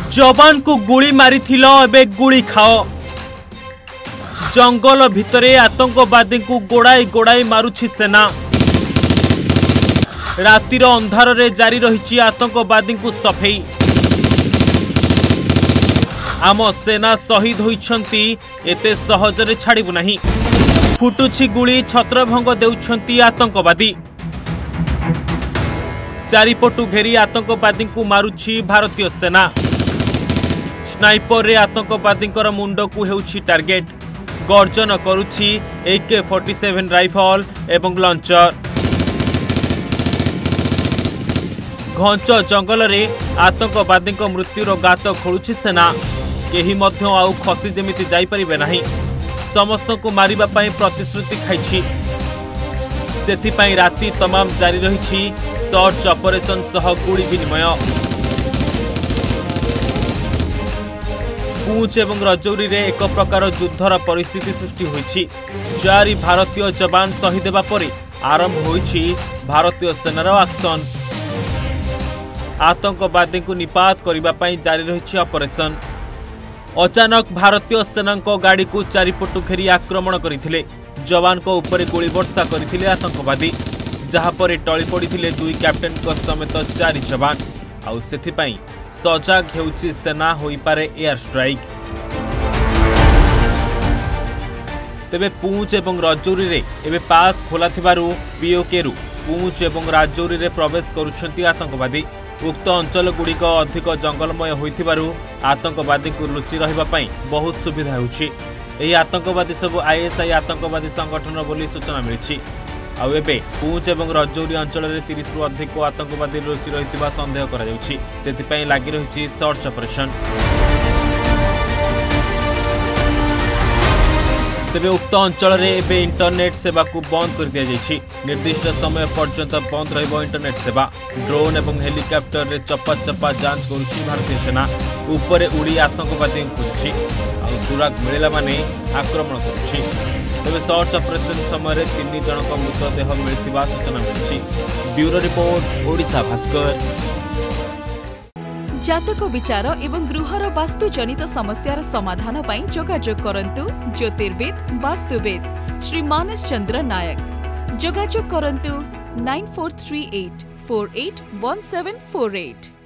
जवान को गुली मारिथिल एबे गुली खाओ। जंगल भितरे आतंकवादी को गोड़ाई गोड़ाई मारुछि सेना। रातिर अंधार रे जारी रही आतंकवादी को सफेई। आम सेना शहीद होइछंती एते सहजरे छाड़िबु नाही। फुटुछि गुली छत्रभंग देउछंती आतंकवादी। चारिपटु घेरी आतंकवादी को मारुछि भारतीय सेना। स्नाइपर रे आतंकवादी मुंड को हेउछि टार्गेट। गर्जन करुछि AK-47 राइफल एवं लॉन्चर। घंच जंगल रे आतंकवादी मृत्युर गात खोलुछि सेना। केही मध्य आउ खसी जेमिति जाई परिबे नाही। समस्त को मारिबा पई प्रतिश्रुति खाइछि। सेथिपई राति तमाम जारी रहिछि सर्च ऑपरेशन सह गुली विनिमय। पूंछ एवं रजौरी रे एक प्रकार युद्धर परिस्थिति सृष्टि होइछि। 4 भारतीय जवान शहीद हेबा परे आरंभ होइछि भारतीय सेनार एक्शन। आतंकवादी को निपात करबा पई जारी रहिछि ऑपरेशन। अचानक भारतीय सेना गाड़ी को चारिपटु घेरी आक्रमण करथिले। जवान को ऊपर गोली वर्षा करथिले आतंकवादी, जहा पर टळी पड़िथिले 2 कैप्टेन को समेत 4 जवान। आउ सेथिपई सजाग हेउछि सेना होई पारे एयर स्ट्राइक। तेबे पूंछ एवं रजौरी रे एबे पास खोला थिबारु POK रु पूंछ एवं राजौरी रे प्रवेश करुछंती आतंकवादी। उक्त अंचल गुड़िक अधिक जंगलमय होइथिबारु आतंकवादी को लुचि रहिबा पई बहुत सुविधा होउछि। एही आतंकवादी सब ISI आतंकवादी संगठन बोली सूचना मिलिछि। आउ एबे पूंछ एवं रजौरी अंचल रे 30 रु अधिक आतंकवादी लुचि रहितिबा संदेह करा जाउछि। सेथिपई लागि रहिछि सर्च ऑपरेशन। तेबे उक्त अंचल रे एबे इंटरनेट सेवा को बंद कर दिया जाइछि। निर्दिष्ट समय पर्यंत बंद रहिबो इंटरनेट सेवा। ड्रोन एवं हेलिकॉप्टर रे चप्पा चप्पा जांच करुछि भारतीय सेना। ऊपर उड़ी आतंकवादी खोजुछि। आ सुराग मिलिला माने आक्रमण करुछि। तेबे सर्च ऑपरेशन समय 3 जनक मृतदेह मिलिथिबा सूचना मिलिछि। Bureau report Odisha Bhaskar. जातक विचार एवं गृहर वास्तु जनित समस्यार समाधान पई जोगाजोग करंतु ज्योतिर्वेद वास्तुवेद श्री मानस चंद्र नायक। जोगाजोग करंतु 9438 481748।